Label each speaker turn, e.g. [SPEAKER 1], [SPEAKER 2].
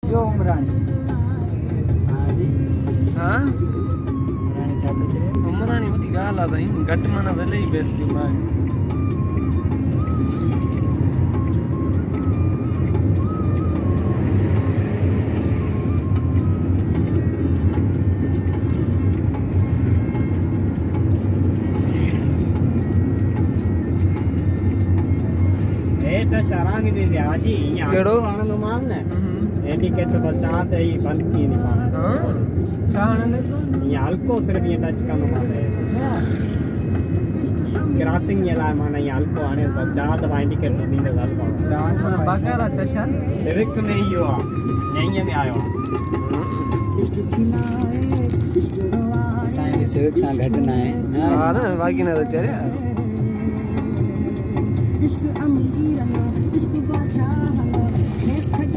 [SPEAKER 1] यो उमरानी हाँ जी
[SPEAKER 2] हाँ
[SPEAKER 1] उमरानी चाहते थे
[SPEAKER 2] उमरानी वधी ॻाल्हि आहे साईं घटि माना त इलाही बेस्ट थी मां
[SPEAKER 1] शरांगी दे दिया जी यहाँ
[SPEAKER 2] केड़ो
[SPEAKER 1] आनंद मान ने इंडिकेटर बचा दे ही बंद की नहीं मान
[SPEAKER 2] हाँ चाहने
[SPEAKER 1] यहाँ अल्को सिर्फ ये टच करना मान है क्रॉसिंग ये लाए मान यहाँ अल्को आने बचा दवा इंडिकेटर नहीं लगा अल्को
[SPEAKER 2] बाकायदा टच है
[SPEAKER 1] सिर्फ नहीं हुआ यहीं में आयो साईं सिर्फ सा घटना है
[SPEAKER 2] हाँ ना बाकी ना तो चले इश्क अमीर इश्क बादशाह